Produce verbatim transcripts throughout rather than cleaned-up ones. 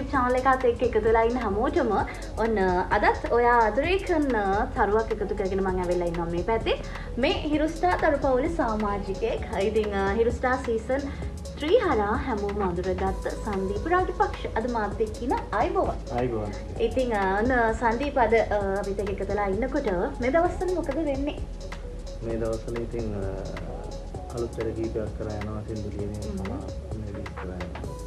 channel එකත් එක්ක එකතු වෙලා ඉන්න හැමෝටම ඔන්න අදත් ඔයා ආදරය කරන තරුවක් එකතු කරගෙන මම ඇවිල්ලා ඉන්නවා මේ පැත්තේ. මේ හිරුස්ටා තරු පවුලේ සමාජිකයෙක්. ඉතින් හිරුස්ටා සීසන් three හරහා හැමෝම අඳුරගත් සංදීප රාජපක්ෂ අද මාත් එක්ක ඉන්න අයබෝවන්. අයබෝවන්. ඉතින් ඔන්න සංදීප අද අපිට එකතු වෙලා ඉන්නකොට මේ දවස්වල මොකද වෙන්නේ? මේ දවස්වල ඉතින් අලුත් වැඩ කීපයක් කරා යනවා සින්දු ලියන්නේ මම මේ විස්තරය.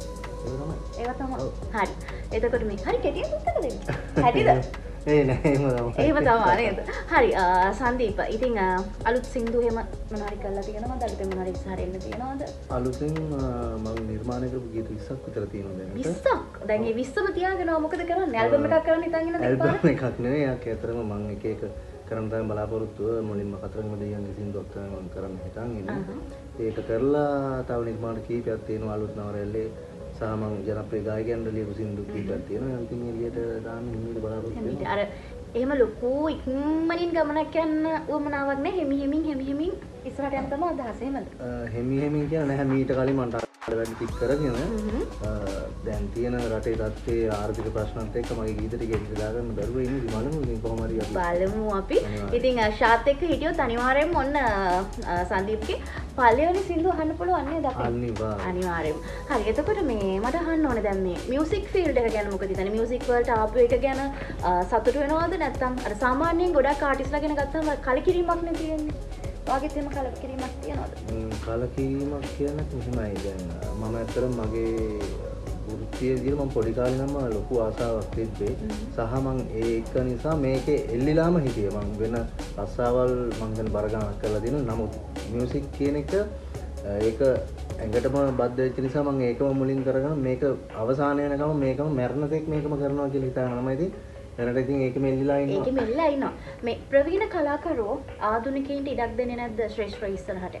ඒක තමයි. හරි. එතකොට මේ හරි කෙටියෙන් උත්තර දෙන්න. හැටිද? ඒ නෑ එහෙම තමයි. එහෙම තමයි නේද? හරි සංදීප ඉතින් අලුත් සින්දු එහෙම මොනවාරි කරලා තියෙනවද? අලුතෙන් මොනවාරි ඉස්සරහ එන්න තියෙනවද? අලුතෙන් මම නිර්මාණය කරපු ගීත විස්සක් විතර තියෙනවා දැන්. විස්සක්? දැන් මේ විස්සම තියාගෙනව මොකද කරන්නේ? ඇල්බම් එකක් කරන්න හිතන් ඉන්නද? ඇල්බම් එකක් නෙවෙයි. යාක ඇතරම මම එක එක කරන්න තමයි බලාපොරොත්තුව. මුලින්ම කතරගම දෙයියන්ගේ සින්දුවක් තමයි මම කරන්න හිතන් ඉන්නේ. ඒක කරලා තව නිර්මාණ කීපයක් තියෙනවා අලුත් නවරැල්ලේ සහ මම ජනප්‍රිය ගායකයන්ට ලියපු සින්දු කීපයක් තියෙනවා. ඉතින් එළියට දාන්න හිමීට බලාපොරොත්තු වෙනවා. අර එහෙම ලොකු ඉක්මනින් ගමනක් යන්න උවමනාවක් නැහැ. හිමි හිමින් හිමි හිමින් ඉස්සරහට යන්න තමයි අදහස. එහෙමද? හිමි හිමින් කියන්නේ නැහැ. මීට කලින් මට වැඩි ටික කරගෙන දැන් තියෙන රටේ තත්ත්වයේ ආර්ථික ප්‍රශ්නත් එක්ක මගේ ගීත ටික එකට දාගන්න බැරුව ඉන්නේ. බලමු ඉතින් කොහොම හරි අපි බලමු අපි. ඉතින් ශාත් එක්ක හිටියොත් අනිවාර්යයෙන්ම ඔන්න සංදීප්ගේ පළවෙනි සින්දු අහන්න පුළුවන් නේද අපි? අනිවාර්යයෙන්. අනිවාර්යයෙන්ම. හරි. එතකොට මේ මට අහන්න ඕනේ දැන් මේ මියුසික් ෆීල්ඩ් එක ගැන මොකද හිතන්නේ? මියුසික් වලට ආපු එක ගැන සතුටු වෙනවද නැත්නම් අර සාමාන්‍යයෙන් ගොඩක් ආටිස්ලා ගැන ගත්තම කලකිරීමක් නේ තියෙන්නේ. වාගෙත් එහෙම කලකිරීමක් තියනවද? කලකිරීමක් කියන්නේ මෙහෙමයි දැන් මම ඇත්තටම මගේ වෘත්තිය විදිහට මම පොඩි කාලේ නම් ලොකු ආසාවක් තිබ්බේ සහ මම ඒක නිසා මේකේ එල්ලිලාම හිටියේ මම වෙන රස්සාවල් මම දැන් බර ගණනක් කරලා දිනන නමුත් මියුසික් කියන එක ඒක ඇඟටම බද්ධ වෙච්ච නිසා මම ඒකම මුලින් කරගෙන මේක අවසානය වෙනකම් මේකම මරණ තෙක් මේකම කරනවා කියලා හිතාගෙන තමයි ඉතින් දැනට ඉතින් ඒකෙම එල්ලිලා ඉන්නවා. ඒකෙම එල්ලිලා ඉන්නවා. මේ ප්‍රවීණ කලාකරුවෝ ආධුනිකයින්ට ඉඩක් දෙන්නේ නැද්ද ශ්‍රේෂ්ඨ ඉස්සරහට?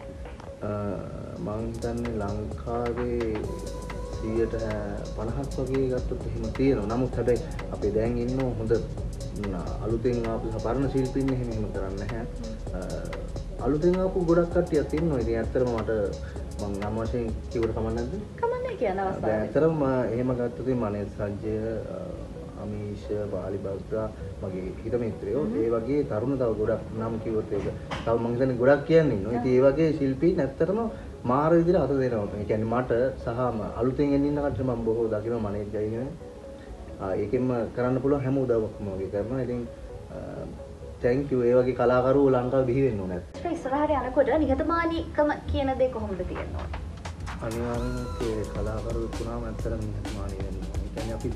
මම හිතන්නේ ලංකාවේ සියයට පනහක් වගේ ගත්තොත් එහෙම තියෙනවා. නමුත් හැබැයි අපි දැන් ඉන්න හොඳ අලුතෙන් ආපු පරණ ශිල්පීන් එහෙම එහෙම කරන්නේ නැහැ. අලුතෙන් ආපු ගොඩක් කට්ටියක් ඉන්නවා. ඉතින් ඇත්තටම මට මම නම් වශයෙන් කිව්වට කමක් නැද්ද? කමක් නැහැ කියන අවස්ථාව. දැන් ඇත්තටම එහෙම ගත්තොත් මනේ සජ්ජය අමීෂ වාලි බස්රා මගේ හිත මිත්‍රයෝ ඒ වගේ තරුණ තව ගොඩක් නම් කිව්වොත් ඒක තව මම හිතන්නේ ගොඩක් කියන්නේ ඉන්නවා. ඉතින් ඒ වගේ ශිල්පීන් ඇත්තටම මාර විදිහට අත දෙනවා. ඒ කියන්නේ මට සහ අලුතෙන් එන්න ඉන්න කට්ටිය මම බොහෝ දකිනවා මනේ ගයිනේ. ආ ඒකෙන්ම කරන්න පුළුවන් හැම උදව්වක්ම වගේ කරනවා. ඉතින් thank you. ඒ වගේ කලාකරුවෝ ලංකාවේ බිහි වෙන්න ඕනේ. ඉස්සරහට යනකොට නිහතමානීකම කියන දේ කොහොමද තියෙන්නේ? අනිවාර්යෙන්ම ඒ කලාකරුවෝ තුනම ඇත්තටම නිහතමානී වෙන්න ඕනේ. ඒ කියන්නේ අපි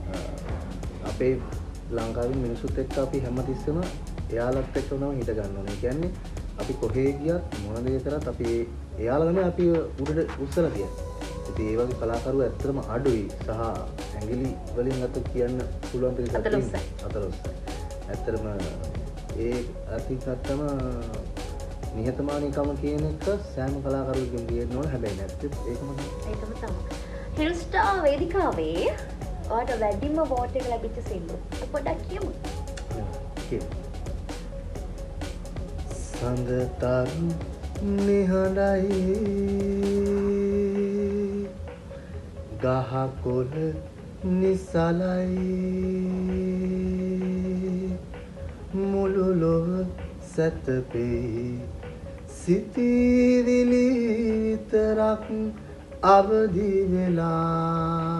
අපේ ලංකාවේ මිනිස්සුත් එක්ක අපි හැමතිස්සෙම එයාලත් එක්ක තමයි හිට ගන්න ඕනේ. ඒ කියන්නේ අපි කොහේ ගියත් මොන දේ කරත් අපි එයාලා තමයි අපි උඩට උස්සලා තියන්නේ. ඉතින් ඒ වගේ කලාකරුවෝ ඇත්තටම අඩුයි සහ ඇඟිලි වලින් අත කියන්න පුළුවන් දෙයක් අතලොස්සයි. අතලොස්සයි. ඇත්තටම ඒ අතිකටම නිහතමානීකම කියන එක සෑම කලාකරුවෙකුගෙම තියෙන්න ඕන. හැබැයි නැත්නම් ඒකම ඒකම තමයි. හිල්ස්ටා වේදිකාවේ ඔයාට වැඩිම වෝට් එක ලැබිච්ච සින්දු පොඩ්ඩක් කියමු. සඳතරු නිහඬයි ගහකොළ නිසලයි මුළු ලොව සැතපෙයි සිතිවිලි විතරක් අවදි වෙලා